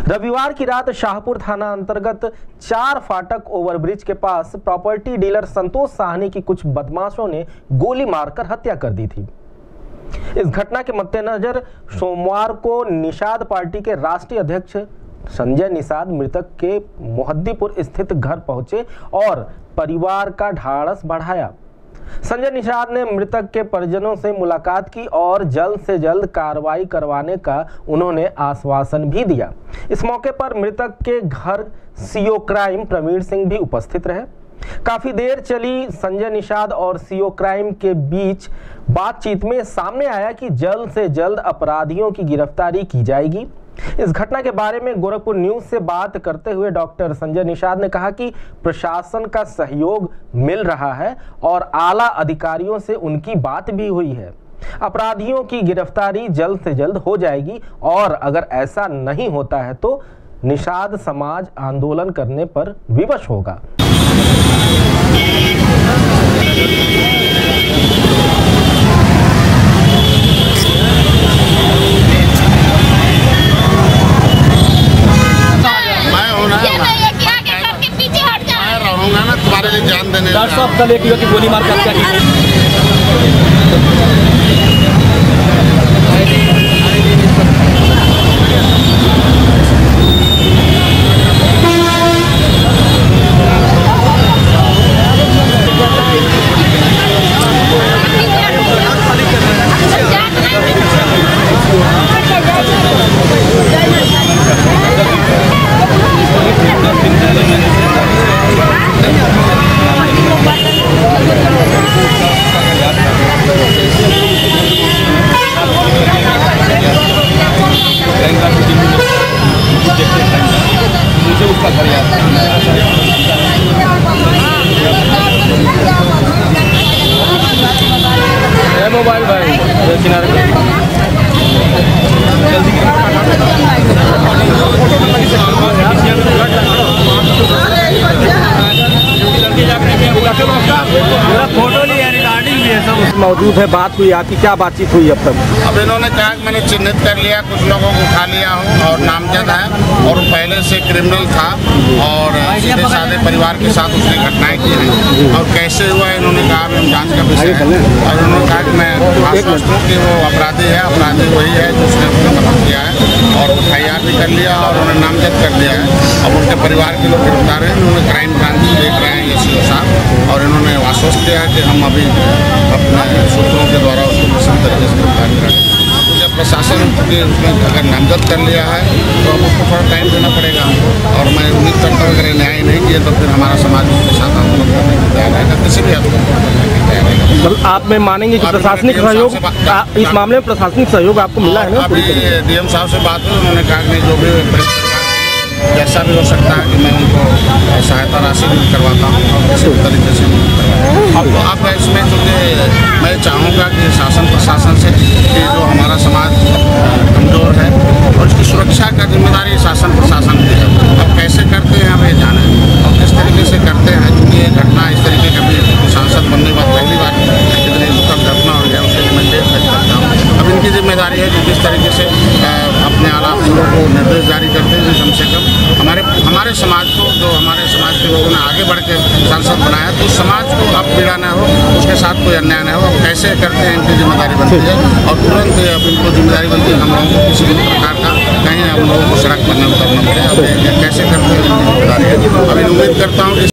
रविवार की रात शाहपुर थाना अंतर्गत 4 फाटक ओवरब्रिज के पास प्रॉपर्टी डीलर संतोष साहनी की कुछ बदमाशों ने गोली मारकर हत्या कर दी थी। इस घटना के मद्देनजर सोमवार को निषाद पार्टी के राष्ट्रीय अध्यक्ष संजय निषाद मृतक के मोहद्दीपुर स्थित घर पहुंचे और परिवार का ढाढ़स बढ़ाया। संजय निषाद ने मृतक के परिजनों से मुलाकात की और जल्द से जल्द कार्रवाई करवाने का उन्होंने आश्वासन भी दिया। इस मौके पर मृतक के घर सीओ क्राइम प्रवीण सिंह भी उपस्थित रहे। काफी देर चली संजय निषाद और सीओ क्राइम के बीच बातचीत में सामने आया कि जल्द से जल्द अपराधियों की गिरफ्तारी की जाएगी। इस घटना के बारे में गोरखपुर न्यूज से बात करते हुए डॉक्टर संजय निषाद ने कहा कि प्रशासन का सहयोग मिल रहा है और आला अधिकारियों से उनकी बात भी हुई है। अपराधियों की गिरफ्तारी जल्द से जल्द हो जाएगी और अगर ऐसा नहीं होता है तो निषाद समाज आंदोलन करने पर विवश होगा। तुम्हारे लिए जान देने डॉक्टर साहब कल एक युवक की गोली मार कर हत्या उसका घर याद मोबाइल भाई फोटो लिया रिकॉर्डिंग भी है सब मौजूद है। बात हुई आपकी, क्या बातचीत हुई अब तक? अब इन्होंने कहा कि मैंने चिन्हित कर लिया, कुछ लोगों को उठा लिया हूँ और नामजद है और पहले से क्रिमिनल था और सीधे साधे परिवार के साथ उसने घटनाएं की हैं और कैसे हुआ इन्होंने कहा हम जांच का विषय है। और उन्होंने कहा कि मैं आश्वस्त हूँ कि वो अपराधी है, अपराधी वही है जिसने उसने मदद किया है और FIR भी कर लिया और उन्होंने नामजद कर दिया है। अब उनके परिवार के लोग गिरफ्तार हैं। उन्होंने क्राइम ब्रांच देख रहे हैं सीओ साहब और इन्होंने आश्वस्त किया है कि हम अभी अपने सूत्रों के द्वारा उसको पसंद तरीके से गिरफ्तार करेंगे। जब प्रशासन के उसमें अगर नामजद कर लिया है तो अब उसको थोड़ा टाइम देना पड़ेगा हमको और मैं उम्मीद करता हूँ अगर न्याय नहीं किया तो फिर हमारा समाज उसके साथ आंदोलन करने की तैयार रहेगा, किसी भी आंदोलन करने की तैयार रहेगा। आप में मानेंगे कि प्रशासनिक सहयोग इस मामले में प्रशासनिक सहयोग आपको मिला है ना? अभी DM साहब से बात हुई, उन्होंने कहा कि जो भी जैसा भी हो सकता है कि मैं उनको सहायता राशि भी करवाता हूँ और किसी भी तरीके से तो आप इसमें चूँकि मैं चाहूँगा कि शासन प्रशासन से कि जो हमारा समाज कमज़ोर है और इसकी सुरक्षा का जिम्मेदारी शासन प्रशासन की है। अब कैसे करते हैं अब ये जाने और किस तरीके से करते हैं, क्योंकि ये घटना इस तरीके का भी सांसद बनने के बाद पहली बार कितनी दुखद घटना हो गया उसके लिए मैं देख सकता हूँ। अब इनकी जिम्मेदारी है कि किस तरीके से अपने आला अफसरों को निर्देश जारी करते हैं कम से कम हमारे समाज को, जो हमारे समाज के लोगों ने आगे बढ़ के सांसद बनाया तो उस समाज को अब पीड़ा न हो, उसके साथ कोई अन्याय न हो। अब कैसे करते हैं इनकी जिम्मेदारी बनती है और तुरंत अब इनको जिम्मेदारी बनती है हम लोगों को किसी भी प्रकार का कहीं हम लोगों को सड़क पर न उतरना पड़े। अब कैसे करते हैं जिम्मेदारी है। अब उम्मीद करता हूँ